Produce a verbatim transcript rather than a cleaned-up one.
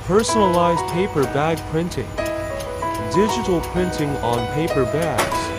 Personalized paper bag printing. Digital printing on paper bags.